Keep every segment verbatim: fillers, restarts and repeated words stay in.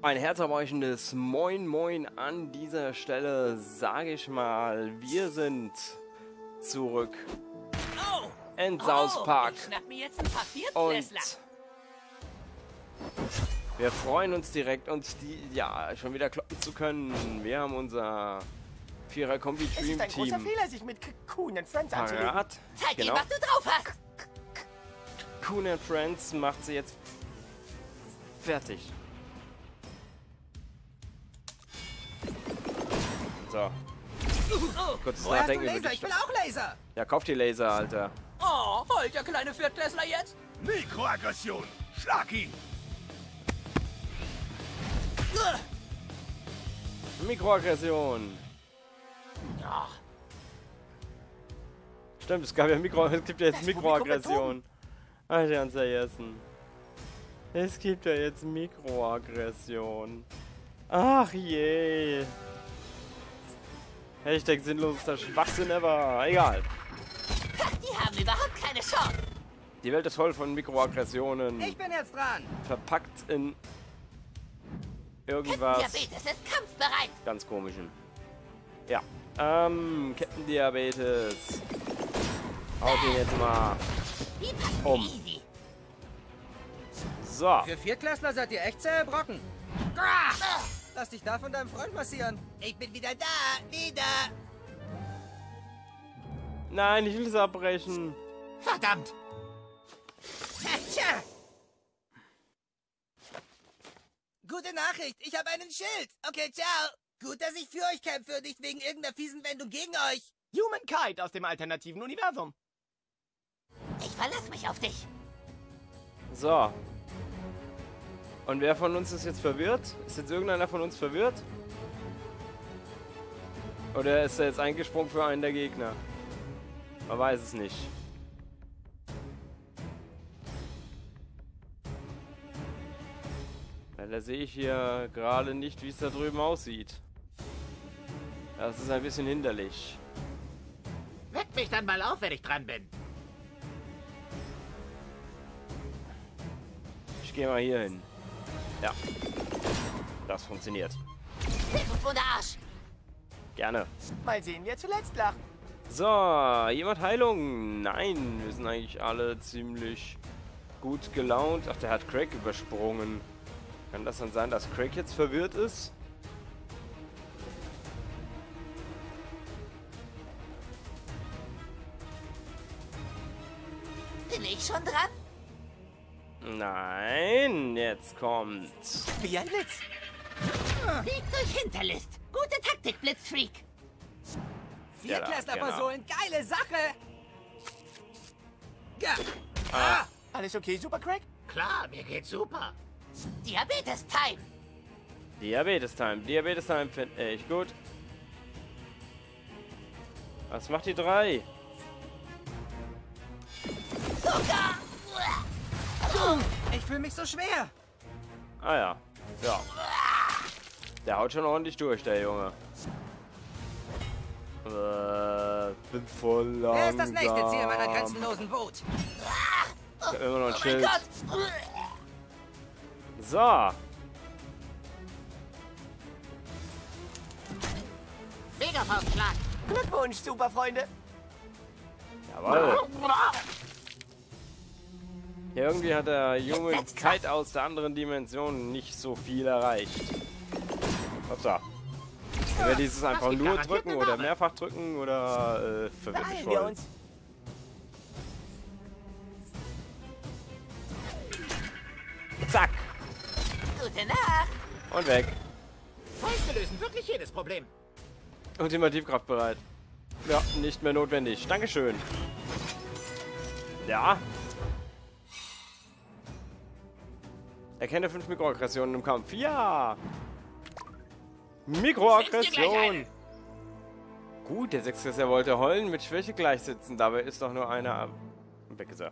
Ein herzerweichendes Moin Moin an dieser Stelle, sage ich mal. Wir sind zurück Oh. in South Park. Oh, ich schnapp mir jetzt ein paar Und Viertklässler. wir freuen uns direkt, uns die, ja, schon wieder kloppen zu können. Wir haben unser Vierer-Kombi Es ist ein großer Dream Fehler, sich mit Coon and Friends anzulegen. parat. Zeig ihm, Genau. was du drauf hast. Coon and Friends macht sie jetzt fertig. So. Oh, Kurzes Woher hast du Nachdenken über Laser? die Ich will Stadt. auch Laser. Ja, kauf die Laser, Alter. oh, heult der kleine Viertklässler jetzt? Mikroaggression! Schlag ihn! Mikroaggression. Ja. Stimmt, es gab ja Mikro, es gibt ja jetzt Das Publikum Mikroaggression. Ach, ich hab's vergessen. Es gibt ja jetzt Mikroaggression. Ach je. Hashtag sinnlosester Schwachsinn ever. Egal. Die haben überhaupt keine Chance. Die Welt ist voll von Mikroaggressionen. Ich bin jetzt dran. Verpackt in irgendwas Diabetes ist kampfbereit. ganz komischen. Ja. Ähm, Captain Diabetes. Haut ihn jetzt mal. Die packen Um. easy. So. Für Viertklässler seid ihr echt zähe Brocken. Lass dich da von deinem Freund massieren. Ich bin wieder da, wieder. Nein, ich will es abbrechen. Verdammt. Tja. Gute Nachricht, ich habe einen Schild. Okay, ciao. Gut, dass ich für euch kämpfe und nicht wegen irgendeiner fiesen Wendung gegen euch. Humankind aus dem alternativen Universum. Ich verlasse mich auf dich. So. Und wer von uns ist jetzt verwirrt? Ist jetzt irgendeiner von uns verwirrt? Oder ist er jetzt eingesprungen für einen der Gegner? Man weiß es nicht. Weil da sehe ich hier gerade nicht, wie es da drüben aussieht. Das ist ein bisschen hinderlich. Weck mich dann mal auf, wenn ich dran bin. Ich gehe mal hier hin. Ja. Das funktioniert. Arsch. Gerne. Mal sehen, wer zuletzt lacht. So, jemand Heilung? Nein, wir sind eigentlich alle ziemlich gut gelaunt. Ach, der hat Craig übersprungen. Kann das dann sein, dass Craig jetzt verwirrt ist? Bin ich schon dran? Nein, jetzt kommt. Wie ein Blitz. Sieg durch Hinterlist. Gute Taktik, Blitzfreak. Viertklässler genau. versohlen, geile Sache. Ja. Ah. Alles okay, Super Craig? Klar, mir geht's super. Diabetes-Time. Diabetes-Time. Diabetes-Time finde ich gut. Was macht die drei? Sogar. Ich fühle mich so schwer. Ah ja. Ja. Der haut schon ordentlich durch, der Junge. Äh, bin voll langsam. Wer ist das nächste Ziel meiner grenzenlosen Wut? Ich hab immer noch ein Oh mein Schild. Gott. So. Megafaustschlag. Glückwunsch, Superfreunde. Jawohl. Irgendwie hat der junge Kite aus der anderen Dimension nicht so viel erreicht. Hoppsa. Wenn wir dieses einfach gibt nur garantiert drücken eine oder Waffe. mehrfach drücken oder äh, verwirrt mich Beeilen wir voll. uns. Zack. Gute Nacht. Und weg. Fäuste lösen wirklich jedes Problem. Ultimativ kraftbereit. Ja, nicht mehr notwendig. Dankeschön. Ja. Erkenne fünf Mikroaggressionen im Kampf. Ja. Mikroaggression. Gut, der Sechsklässler wollte heulen mit Schwäche gleichsetzen. Dabei ist doch nur einer weg ist er.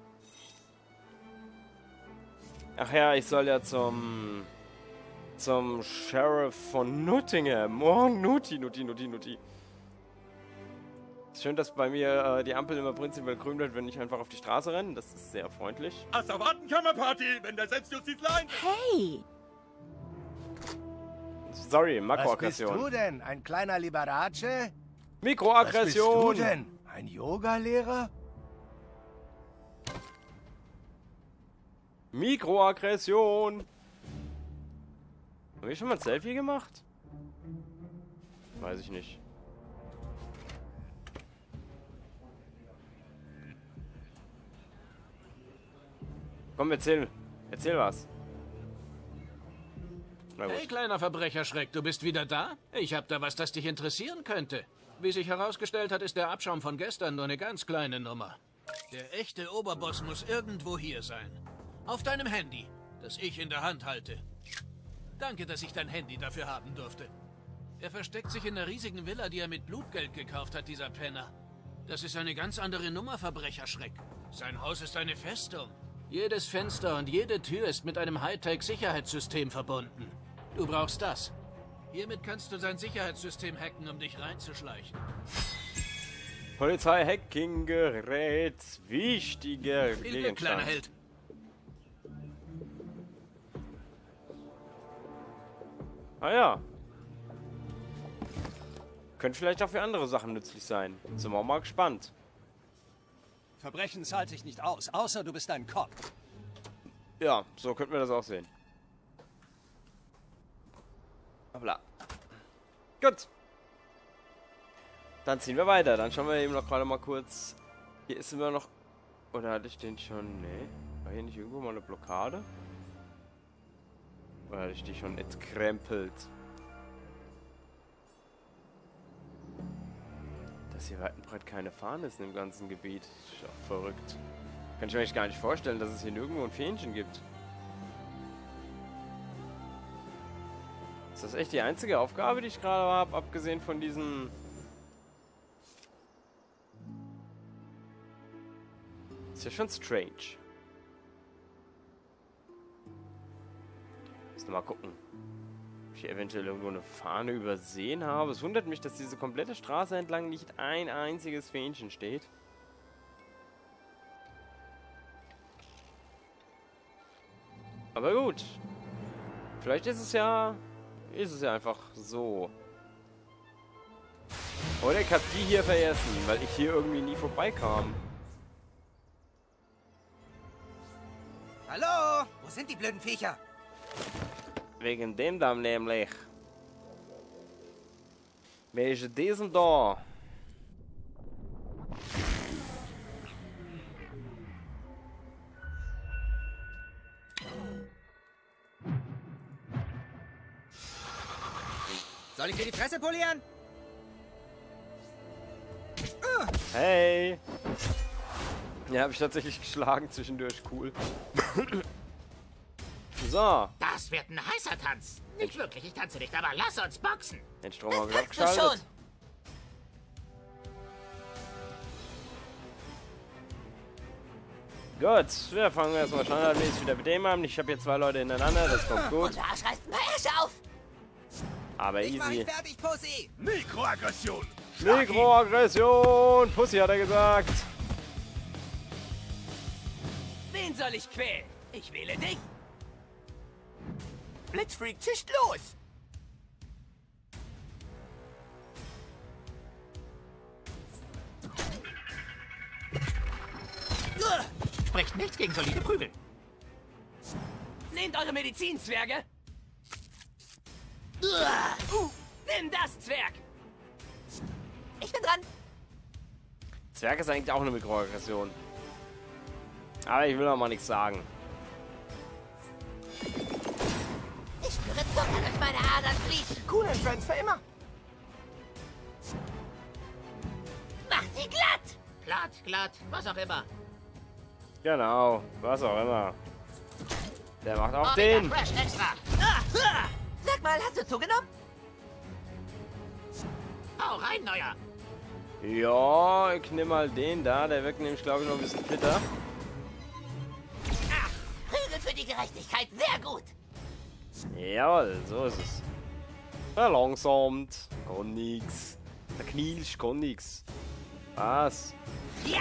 Ach ja, ich soll ja zum zum Sheriff von Nottingham. Oh, Nutti, Nutti, Nutti, Nutti. Schön, dass bei mir äh, die Ampel immer prinzipiell grün wird, wenn ich einfach auf die Straße renne. Das ist sehr freundlich. Asservatenkammerparty, wenn der Selbstjustiz leint. Hey! sorry, Was Makroaggression. bist du denn? Ein kleiner Liberace? Mikroaggression. Was bist du denn? Ein Yoga-Lehrer? Mikroaggression. Haben wir schon mal ein Selfie gemacht? Weiß ich nicht. Komm, erzähl. Erzähl was. Na gut. Hey, kleiner Verbrecherschreck, du bist wieder da? Ich hab da was, das dich interessieren könnte. Wie sich herausgestellt hat, ist der Abschaum von gestern nur eine ganz kleine Nummer. Der echte Oberboss muss irgendwo hier sein. Auf deinem Handy, das ich in der Hand halte. Danke, dass ich dein Handy dafür haben durfte. Er versteckt sich in der riesigen Villa, die er mit Blutgeld gekauft hat, dieser Penner. Das ist eine ganz andere Nummer, Verbrecherschreck. Sein Haus ist eine Festung. Jedes Fenster und jede Tür ist mit einem Hightech-Sicherheitssystem verbunden. Du brauchst das. Hiermit kannst du sein Sicherheitssystem hacken, um dich reinzuschleichen. Polizei-Hacking-Gerät. Wichtiger Viel Glück, kleiner Gegenstand. Held. Ah ja. Könnte vielleicht auch für andere Sachen nützlich sein. Sind wir auch mal gespannt. Verbrechen zahlt sich nicht aus, außer du bist ein Cop. Ja, so könnten wir das auch sehen. Hoppla. Gut. Dann ziehen wir weiter. Dann schauen wir eben noch gerade mal kurz. Hier ist immer noch... Oder hatte ich den schon... Nee. War hier nicht irgendwo mal eine Blockade? Oder hatte ich die schon entkrempelt? Dass hier weit und breit keine Fahne ist in dem ganzen Gebiet. Ist auch verrückt. Kann ich mir eigentlich gar nicht vorstellen, dass es hier nirgendwo ein Fähnchen gibt. Ist das echt die einzige Aufgabe, die ich gerade habe, abgesehen von diesen... Ist ja schon strange. Müssen wir mal gucken, ob ich eventuell irgendwo eine Fahne übersehen habe. Es wundert mich, dass diese komplette Straße entlang nicht ein einziges Fähnchen steht. Aber gut. Vielleicht ist es ja... Ist es ja einfach so. Oder ich habe die hier vergessen, weil ich hier irgendwie nie vorbeikam. Hallo? Wo sind die blöden Viecher? Wegen dem da nämlich. Wegen diesem da. Soll ich dir die Fresse polieren? Hey! Ja, habe ich tatsächlich geschlagen zwischendurch. Cool. So. Das wird ein heißer Tanz. Nicht wirklich, ich tanze nicht, aber lass uns boxen. Den Strom habe ich merkst du abgeschaltet. Gut, wir fangen erstmal standardmäßig wieder mit dem an. Ich habe hier zwei Leute hintereinander, das kommt gut. Und Arsch reißt mal Asche auf. Aber Ich mach easy. dich fertig, Pussy! Mikroaggression. Schlag ihn. Mikroaggression! Pussy hat er gesagt. Wen soll ich quälen? Ich wähle dich! Blitzfreak, zischt los! Spricht nichts gegen solide Prügel. Nehmt eure Medizin, Zwerge! Uh, nimm das, Zwerg! Ich bin dran. Zwerg ist eigentlich auch eine Mikroaggression. Aber ich will noch mal nichts sagen. Ich spüre Zucker durch meine Adern fließen. Cool Friends für immer! Mach sie glatt. Glatt, glatt, was auch immer. Genau, was auch immer. Der macht auch Omega den. Fresh extra. Ah, ah. Sag mal, hast du zugenommen? Hau rein, Neuer. Ja, ich nehme mal den da. Der wirkt nämlich, glaube ich, noch ein bisschen fitter. Ach, Prügel für die Gerechtigkeit, sehr gut. Jawohl, so ist es. Verlangsamt. Kann nix. Der Knilsch kann nix. Was? Ja.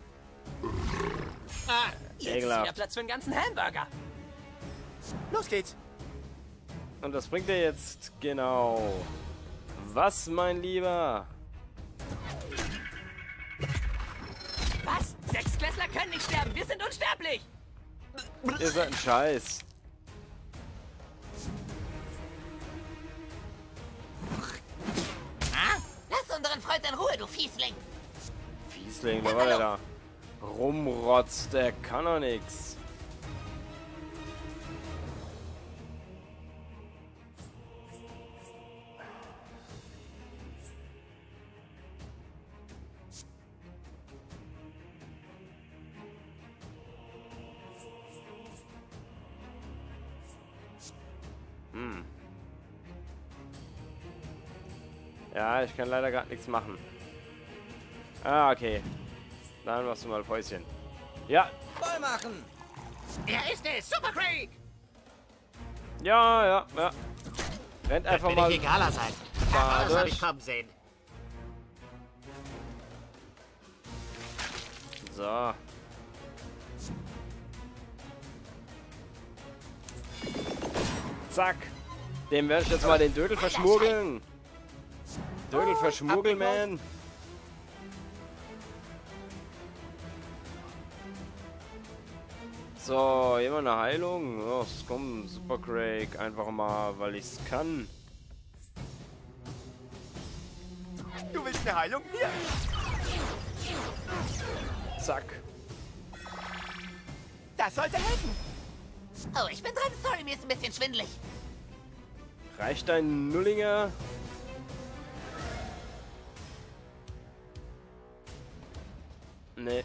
Ah, jetzt ist Ekelhaft. wieder Platz für einen ganzen Hamburger. Los geht's! Und das bringt dir jetzt genau. Was, mein Lieber? Was? Sechsklässler können nicht sterben. Wir sind unsterblich. Ihr seid ein Scheiß. Ah? Lass unseren Freund in Ruhe, du Fiesling. Fiesling, wer war der da? Rumrotzt, der kann doch nix. Hm. Ja, ich kann leider gerade nichts machen. Ah, okay. Dann machst du mal Päuschen. Ja. Voll machen! Er ist es, Super Craig! Ja, ja, ja. Rennt einfach Wird mal. mir nicht egaler sein. da Das habe durch. ich kommen sehen. So. Zack. Dem werde ich jetzt mal den Dödel verschmuggeln. Dödel verschmuggeln, man. So, jemand eine Heilung? Oh, komm, Super Craig. Einfach mal, weil ich es kann. Du willst eine Heilung? Hier! Zack. Das sollte helfen! Oh, ich bin dran. Sorry, mir ist ein bisschen schwindelig. Reicht dein Nullinger? Nee.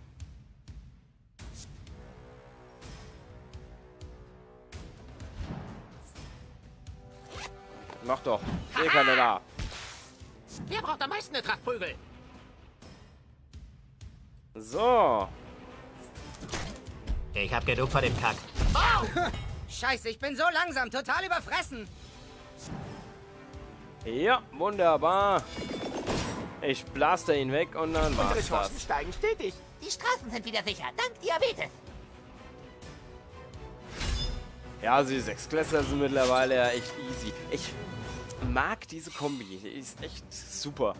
Mach doch. Sehe keiner da. Wer braucht am meisten eine Tracht Prügel? So. Ich hab genug von dem Kack. Scheiße, ich bin so langsam, total überfressen! Ja, wunderbar. Ich blaste ihn weg und dann Unsere war's Chancen das. steigen stetig. Die Straßen sind wieder sicher. Dank Diabetes. Ja, also die Sechsklässler sind mittlerweile ja echt easy. Ich mag diese Kombi. Die ist echt super.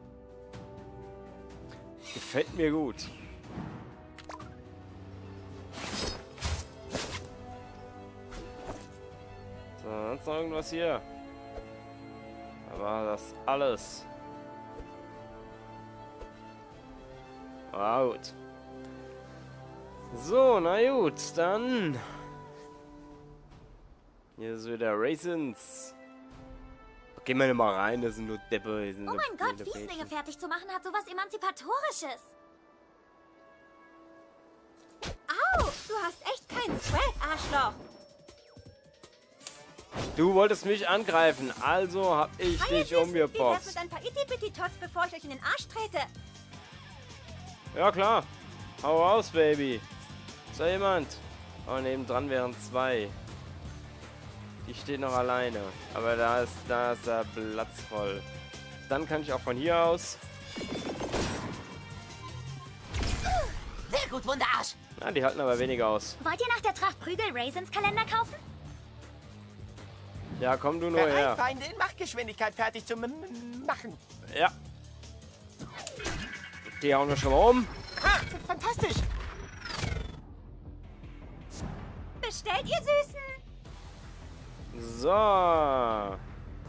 Gefällt mir gut. So, sonst noch irgendwas hier? Da war das alles. Ah, gut. So, na gut, dann... Hier ist wieder Raisins. Gehen wir nicht mal rein, das sind nur Deppe. Oh mein Gott, Fieslinge fertig zu machen hat sowas Emanzipatorisches. Au, du hast echt keinen Swag, Arschloch. Du wolltest mich angreifen, also hab ich Hi, dich Süß. umgeboxt. Wie wär's mit ein paar Itty-Bitty-Tots, bevor ich euch in den Arsch trete? Ja klar. Hau raus, Baby. Ist da jemand? Oh, nebendran wären zwei. Die steht noch alleine. Aber da ist, da ist der Platz voll. Dann kann ich auch von hier aus. Sehr gut, Wunderarsch. Na, die halten aber weniger aus. Wollt ihr nach der Tracht Prügel Raisins Kalender kaufen? Ja, komm du nur her. Feinde in Machtgeschwindigkeit fertig zu m m machen. Ja. Die hauen wir schon mal um. Ha, fantastisch! Bestellt, ihr Süßen! So.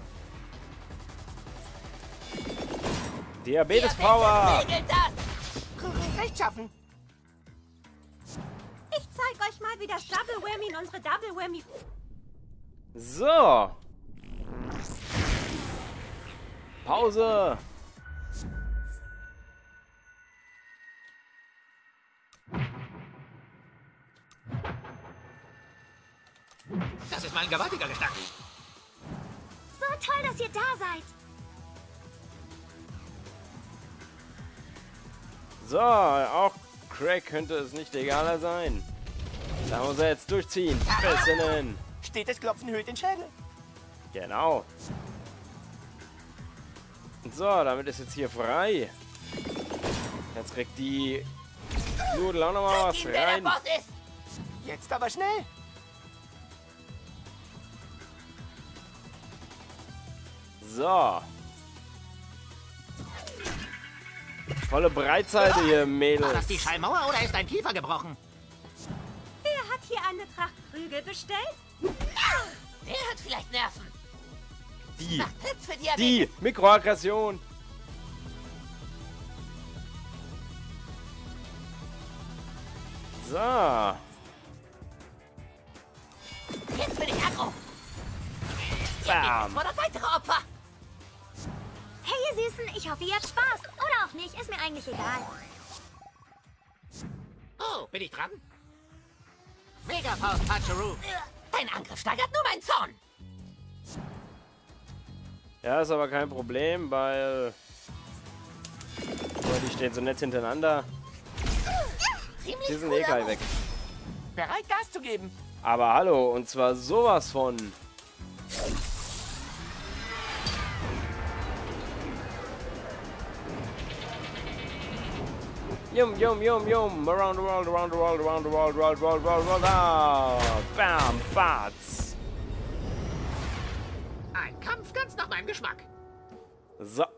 Diabetes Power. Regelt das. Rechtschaffen! Ich zeig euch mal, wie das Double Whammy in unsere Double Whammy... So. Pause. Das ist mal ein gewaltiger Gestank. So toll, dass ihr da seid. So, auch Craig könnte es nicht egaler sein. Da muss er jetzt durchziehen. Bessinnen. Stetes Klopfen hüllt den Schädel. Genau. So, damit ist jetzt hier frei. Jetzt kriegt die Nudel auch nochmal was Ihm, wer der rein. Boss ist. Jetzt aber schnell! So. Volle Breitseite hier, War das Mädels. die Schallmauer oder ist ein Kiefer gebrochen? Wer hat hier eine Tracht Prügel bestellt? Der hat vielleicht Nerven. Die. Macht Platz für Diabetes. Die. Mikroaggression. So. Jetzt bin ich aggro. Bam. Vor noch weitere Opfer. Hey, ihr Süßen, ich hoffe, ihr habt Spaß. Oder auch nicht, ist mir eigentlich egal. Oh, bin ich dran? Megafaust Pachoroo. Dein Angriff steigert nur meinen Zorn. Ja, ist aber kein Problem, weil... Oh, die stehen so nett hintereinander. Ziemlich Die sind cooler eh gleich Move. weg. Bereit, Gas zu geben. Aber hallo, und zwar sowas von... Yum, yum, yum, yum. Around the world, around the world, around the world, world, world, world, world, ah. Bam, Batz. Ein Kampf ganz nach meinem Geschmack. So.